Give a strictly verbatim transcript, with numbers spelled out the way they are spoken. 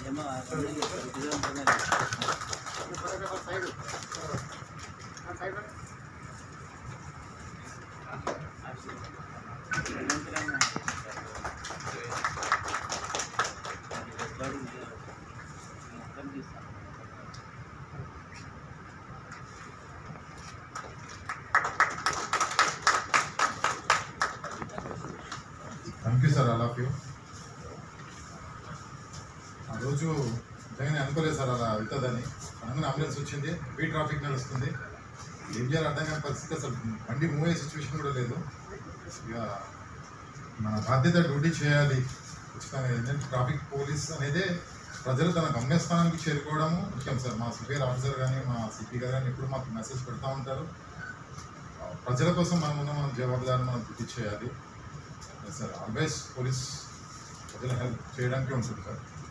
Thank you sir, I love you. ఆ రోజు నిజంగానే అనుకోలేదు సార్ అలా అవుతుందని. అనగానే అంబులెన్స్ వచ్చింది, హెవీ ట్రాఫిక్ నడుస్తుంది, ఏం చేయాలి అర్థం కాని పరిస్థితి, అసలు బండి మూవ్ అయ్యే సిచ్యువేషన్ కూడా లేదు. ఇక మన బాధ్యత డ్యూటీ చేయాలి ఖచ్చితంగా. ఏంటంటే ట్రాఫిక్ పోలీస్ అనేదే ప్రజలు తన గమ్యస్థానానికి చేరుకోవడము ముఖ్యం సార్. మా సుపీరియర్ ఆఫీసర్ కానీ మా సిపి గారు కానీ ఎప్పుడు మాకు మెసేజ్ పెడతా ఉంటారు, ప్రజల కోసం మనం ఉన్న మనం జవాబుదారిని మనం గుర్తు చేయాలి సార్. ఆల్వేస్ పోలీస్ ప్రజల హెల్ప్ చేయడానికి ఉంటుంది సార్.